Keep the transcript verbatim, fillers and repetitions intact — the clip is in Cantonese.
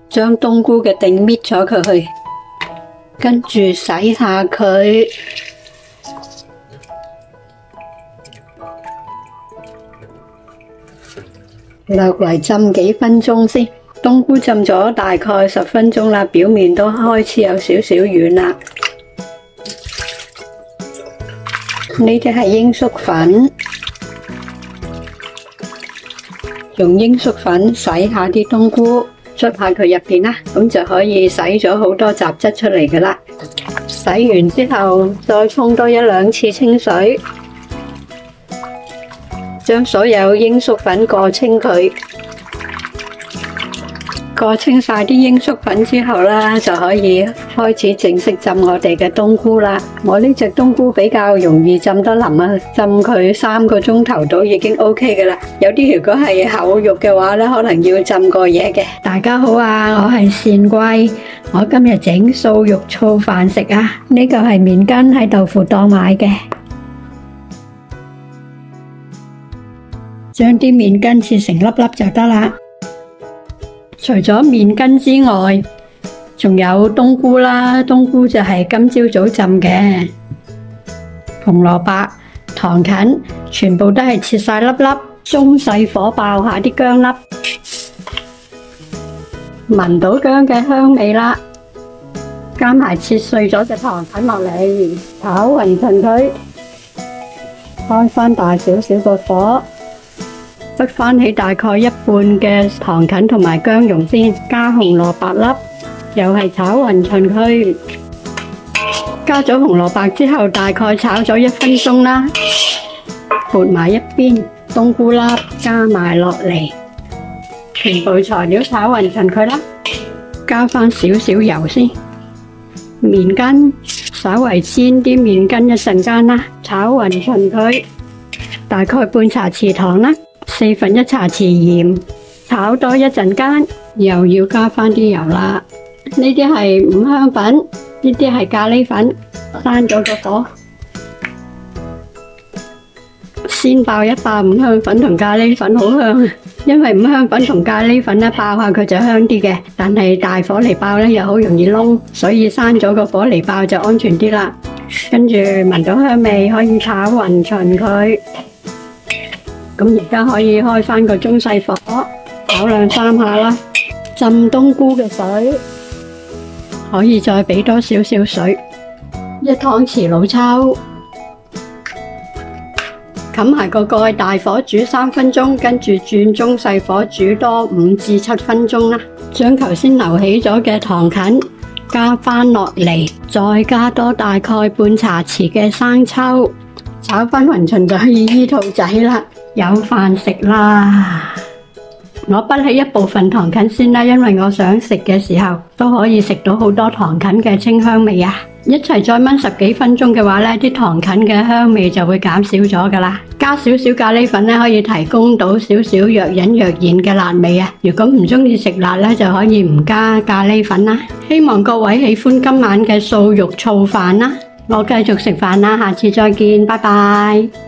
將冬菇嘅頂搣咗佢去，跟住洗下佢，略為浸幾分鐘先。冬菇浸咗大概十分鐘啦，表面都開始有少少軟啦。呢啲係鷹粟粉，用鷹粟粉洗下啲冬菇，捽下佢入邊啦，咁就可以洗咗好多雜質出嚟噶啦。洗完之後，再沖多一兩次清水，將所有鷹粟粉過清佢。過清晒啲鷹粟粉之後啦，就可以開始正式浸我哋嘅冬菇啦。我呢隻冬菇比較容易浸得腍啊，浸佢三個鐘頭到已經 OK 噶啦。有啲如果係厚肉嘅話咧，可能要浸過夜嘅。大家好啊，我係善貴，我今日整素肉醋飯食啊。呢個係麵筋，喺豆腐檔買嘅，將啲麵筋切成粒粒就得啦。除咗麵筋之外，仲有冬菇啦。冬菇就係今朝早浸嘅，紅蘿蔔、糖芹，全部都係切晒粒粒，中細火爆下啲薑粒，聞到薑嘅香味啦。加埋切碎咗嘅糖芹落嚟，炒勻勻佢，開翻大少少個火。得翻起大概一半嘅糖芹同埋薑蓉先，加紅蘿蔔粒，又係炒勻勻佢。加咗紅蘿蔔之後，大概炒咗一分鐘啦，撥埋一邊，冬菇粒加埋落嚟，全部材料炒勻勻佢啦。加翻少少油先，麵筋稍為煎啲麵筋一陣間啦，炒勻勻佢，大概半茶匙糖啦。四分一茶匙鹽，炒多一陣間，又要加翻啲油啦。呢啲係五香粉，呢啲係咖喱粉，閂咗個火，先爆一爆五香粉同咖喱粉，好香啊！因為五香粉同咖喱粉咧爆下佢就香啲嘅，但係大火嚟爆咧又好容易燶，所以閂咗個火嚟爆就安全啲啦。跟住聞到香味，可以炒勻勻佢。咁而家可以開翻個中細火，炒兩三下啦。浸冬菇嘅水可以再俾多少少水，一湯匙老抽，冚埋個蓋，大火煮三分鐘，跟住轉中細火煮多五至七分鐘啦。將頭先留起咗嘅糖芹加翻落嚟，再加多大概半茶匙嘅生抽，炒翻勻勻就可以醫肚仔啦。有飯食啦！我滗起一部分糖芹先啦，因為我想食嘅時候都可以食到好多糖芹嘅清香味啊！一齊再燜十幾分鐘嘅話呢，啲糖芹嘅香味就會減少咗噶啦。加少少咖喱粉呢，可以提供到少少若隱若現嘅辣味啊！如果唔中意食辣呢，就可以唔加咖喱粉啦。希望各位喜歡今晚嘅素肉醋飯啦！我繼續食飯啦，下次再見，拜拜。